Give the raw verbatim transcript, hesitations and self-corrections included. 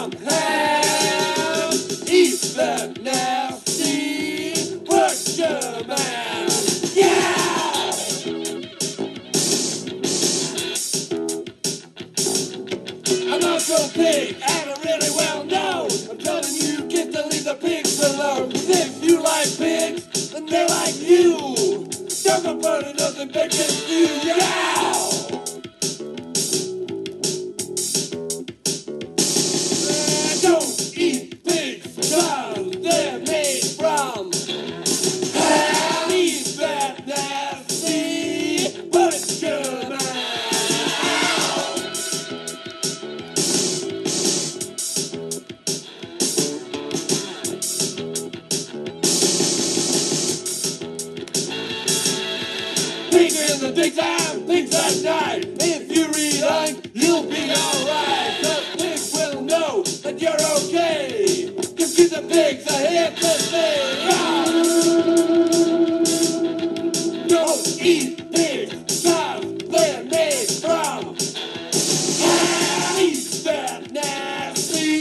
from ham. Eat that nasty butcher man. Yeah! I'm not so big and I'm really well known. I'm telling you, get to leave the pigs alone. If you like pigs, then they're like you. Don't go burning nothing bacon stew. Yeah! Don't eat pigs because they're made from ham. Eat that nasty butcher man. Pigs in the big time, pigs at night. If you read OiNK, you'll be alright. The pigs will know that you're okay. Just give the pigs a hit to say, ah! Don't eat pigs, cause they're made from ham. Eat that nasty